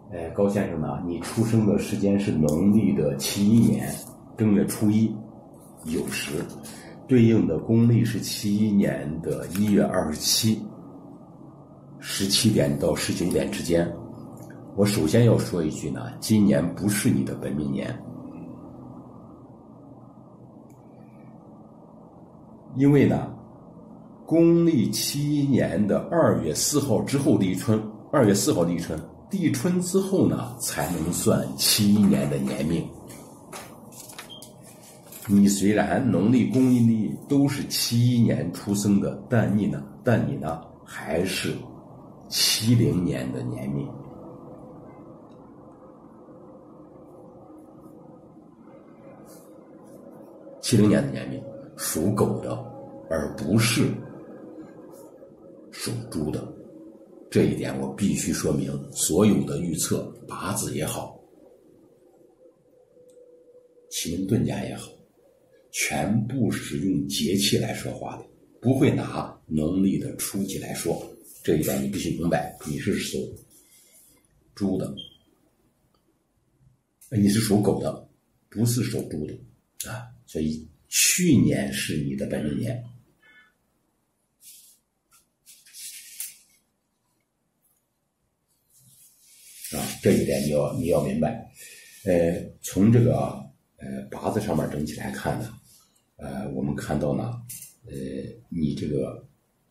高先生呢，你出生的时间是农历的71年正月初一酉时，对应的公历是71年的1月27，17点到19点之间。我首先要说一句呢，今年不是你的本命年，因为呢，公历71年的2月4号之后立春，2月4号立春，立春之后呢，才能算71年的年命。你虽然农历、公历都是71年出生的，但你呢还是70年的年命。70年的年命，属狗的，而不是属猪的。这一点我必须说明，所有的预测，八字也好，奇门遁甲也好，全部是用节气来说话的，不会拿农历的初几来说。这一点你必须明白，你是属猪的，你是属狗的，不是属猪的啊。所以去年是你的本命年。这一点你要明白。从这个八字上面整体来看呢，我们看到呢，你这个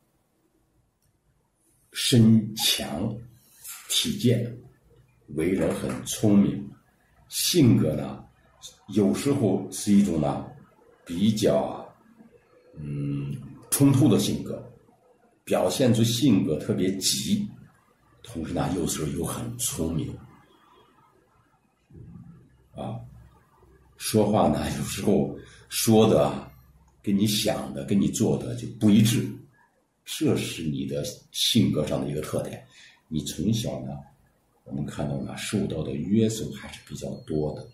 身强体健，为人很聪明，性格呢有时候是一种呢比较冲突的性格，表现出性格特别急，同时呢有时候又很聪明啊，说话呢有时候说的跟你想的跟你做的就不一致，这是你的性格上的一个特点。你从小呢，我们看到呢受到的约束还是比较多的。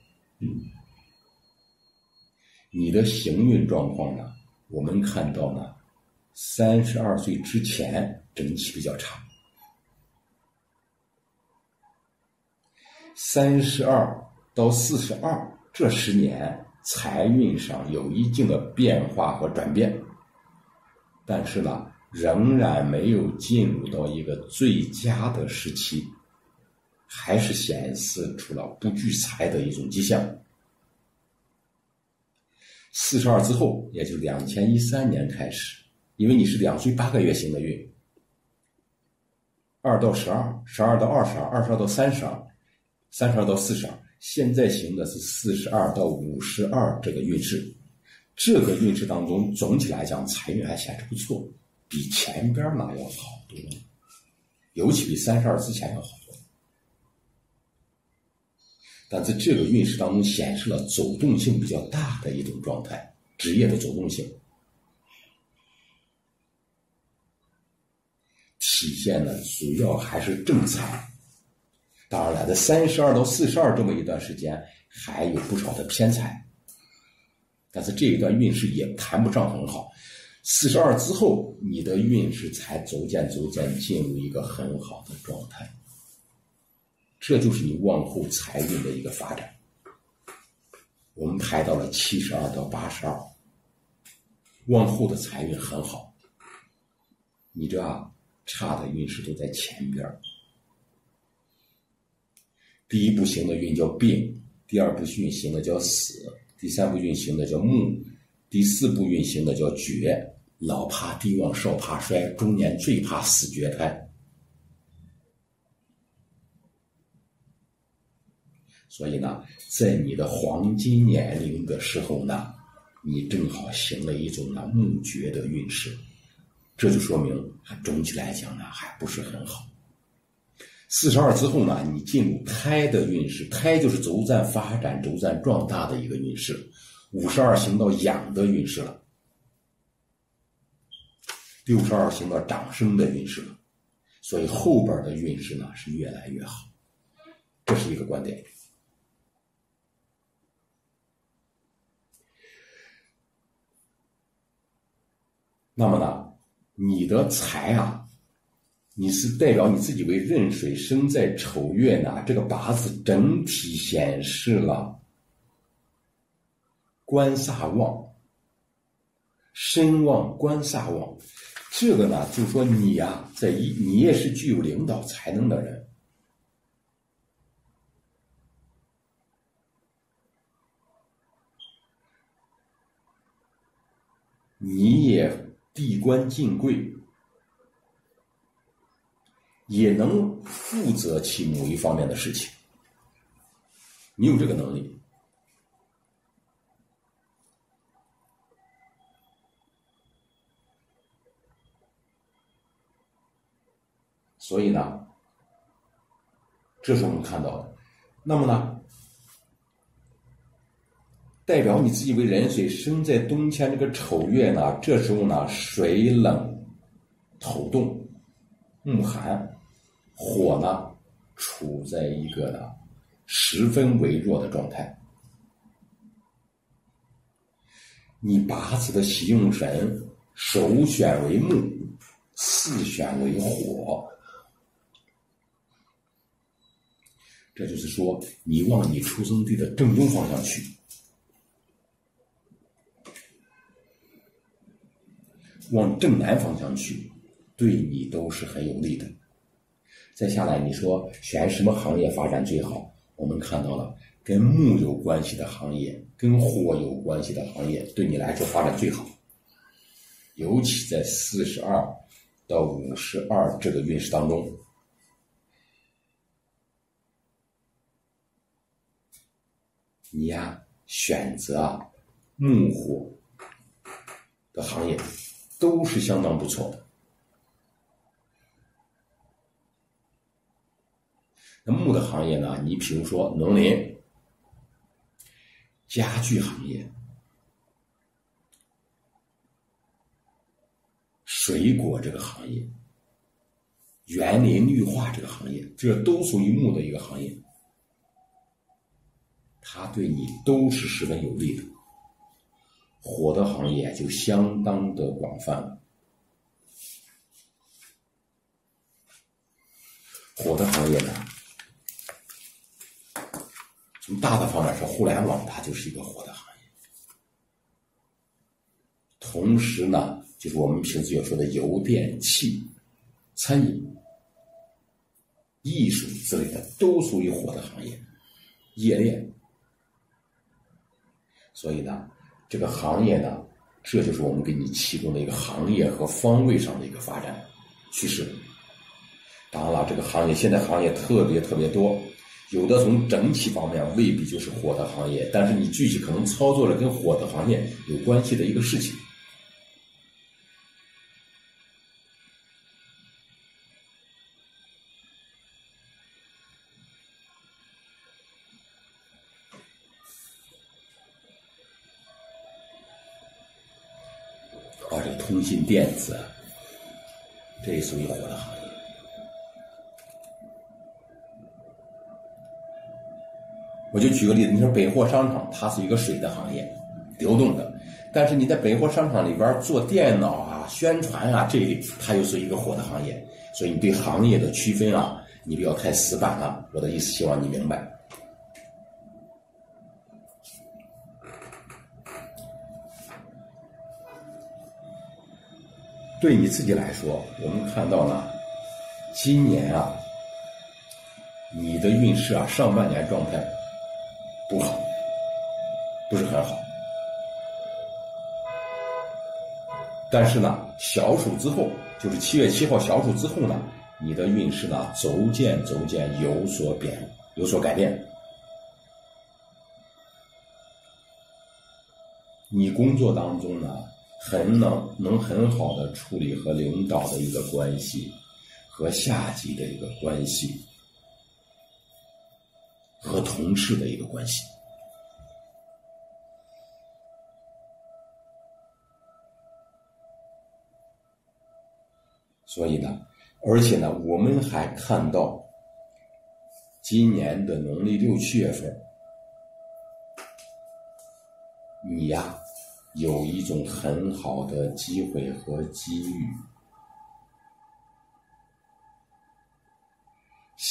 你的行运状况呢，我们看到呢32岁之前整体比较差，32到42这10年财运上有一定的变化和转变，但是呢仍然没有进入到一个最佳的时期，还是显示出了不聚财的一种迹象。42之后，也就是2013年开始，因为你是2岁8个月行的运，2到12， 12到22， 22到32， 32到42，现在行的是42到52这个运势。这个运势当中总体来讲财运还显示不错，比前边呢要好多，尤其比32之前要好多。但在这个运势当中显示了走动性比较大的一种状态，职业的走动性体现呢主要还是正财。当然了，在32到42这么一段时间还有不少的偏财，但是这一段运势也谈不上很好。42之后你的运势才逐渐进入一个很好的状态，这就是你往后财运的一个发展。我们排到了72到82，往后的财运很好，你这差的运势都在前边。第一步行的运叫病，第二步运行的叫死，第三步运行的叫木，第四步运行的叫绝。老怕地旺，少怕衰，中年最怕死绝胎。所以呢，在你的黄金年龄的时候呢，你正好行了一种呢木绝的运势，这就说明总体来讲呢还不是很好。42之后呢，你进入胎的运势，胎就是轴占发展、轴占壮大的一个运势。52行到养的运势了，62行到长生的运势了，所以后边的运势呢是越来越好，这是一个观点。那么呢，你的财你是代表你自己为壬水生在丑月呢，这个八字整体显示了官煞旺，身旺官煞旺。这个呢，就是说你呀，你也是具有领导才能的人。你也地官进贵，也能负责起某一方面的事情，你有这个能力。所以呢，这是我们看到的。那么呢，代表你自己为壬水生在冬天这个丑月呢，这时候呢，水冷头冻，木寒，火呢处在一个呢十分微弱的状态。你八字的喜用神首选为木，次选为火。这就是说，你往你出生地的正东方向去，往正南方向去，对你都是很有利的。再下来，你说选什么行业发展最好？我们看到了跟木有关系的行业，跟火有关系的行业，对你来说发展最好。尤其在42到52这个运势当中，你呀选择木火的行业都是相当不错的。那木的行业呢，你比如说农林、家具行业、水果这个行业、园林绿化这个行业，这都属于木的一个行业，它对你都是十分有利的。火的行业就相当的广泛了。火的行业呢，从大的方面说，互联网它就是一个火的行业。同时呢，就是我们平时有说的油电气、餐饮、艺术之类的，都属于火的行业。冶炼。所以呢，这个行业呢，这就是我们给你提供的一个行业和方位上的一个发展趋势。当然了，这个行业现在行业特别多，有的从整体方面未必就是火的行业，但是你具体可能操作了跟火的行业有关系的一个事情。这个通信电子，这也属于火的行业。我就举个例子，你说百货商场，它是一个水的行业，流动的，但是你在百货商场里边做电脑啊、宣传啊这一类，它又是一个火的行业。所以你对行业的区分啊，你不要太死板了。我的意思，希望你明白。对你自己来说，我们看到呢，今年啊，你的运势啊，上半年状态不好，不是很好。但是呢，小暑之后，就是7月7号小暑之后呢，你的运势呢，逐渐有所改变。你工作当中呢，能很好的处理和领导的一个关系，和下级的一个关系，和同事的一个关系。所以呢，而且呢，我们还看到今年的农历6、7月份，你呀有一种很好的机会和机遇，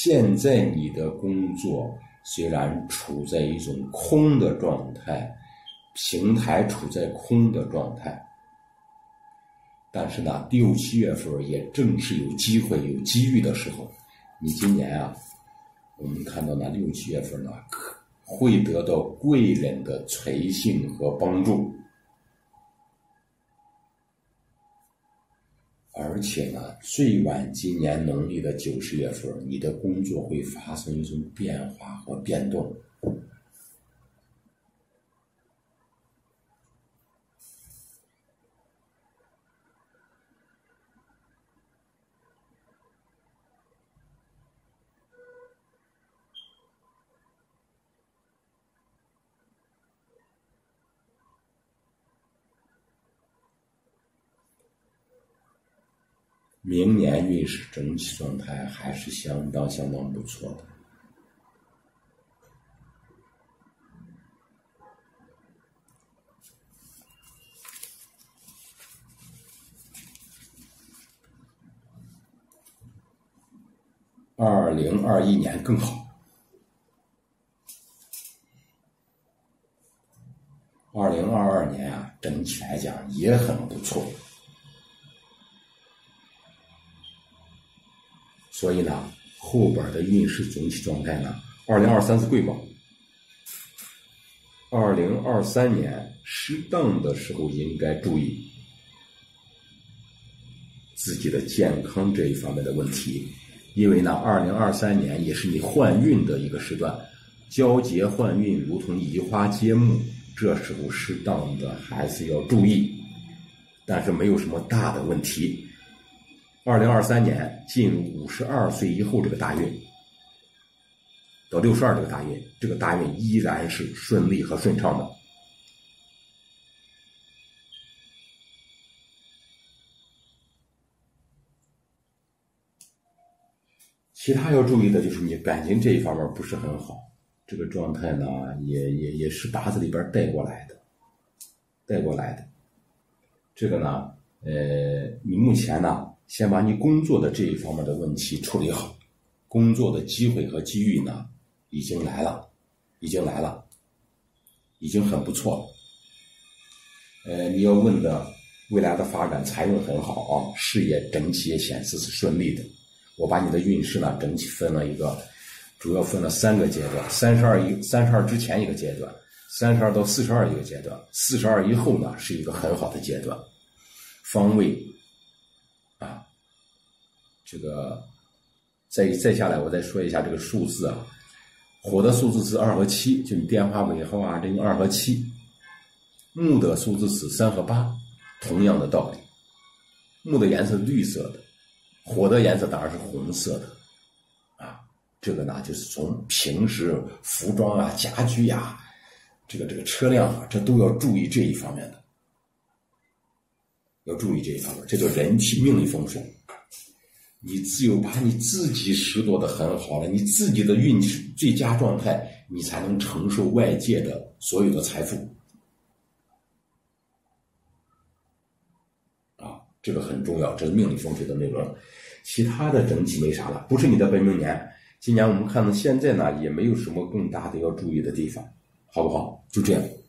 现在你的工作虽然处在一种空的状态，平台处在空的状态，但是呢6、7月份也正是有机会有机遇的时候。你今年啊，我们看到呢6、7月份呢会得到贵人的垂信和帮助，而且呢最晚今年农历的9、10月份，你的工作会发生一种变化和变动。明年运势整体状态还是相当不错的。2021年更好。2022年啊，整体来讲也很不错。所以呢，后边的运势总体状态呢，2023是贵宝。2023年适当的时候应该注意自己的健康这一方面的问题，因为呢，2023年也是你换运的一个时段，交接换运如同移花接木，这时候适当的还是要注意，但是没有什么大的问题。2023年进入52岁以后这个大运，到62这个大运依然是顺利和顺畅的。其他要注意的就是你感情这一方面不是很好，这个状态呢也是八字里边带过来的。这个呢你目前呢先把你工作的这一方面的问题处理好，工作的机会和机遇呢已经来了，已经很不错了。你要问的未来的发展财运很好啊，事业整体也显示是顺利的。我把你的运势呢整体主要分了3个阶段，32之前一个阶段，32到42一个阶段，42以后呢是一个很好的阶段。方位啊，这个再下来我再说一下这个数字啊，火的数字是2和7，就你电话尾号啊，这用2和7。木的数字是3和8，同样的道理。木的颜色是绿色的，火的颜色当然是红色的啊。这个呢就是从平时服装啊、家居啊、这个车辆啊，这都要注意这一方面的。这叫人体命理风水。你只有把你自己拾掇的很好了，你自己的运气最佳状态，你才能承受外界的所有的财富啊，这个很重要，这是命理风水的内容。其他的整体没啥了，不是你的本命年。今年我们看到现在呢，也没有什么更大的要注意的地方，好不好？就这样。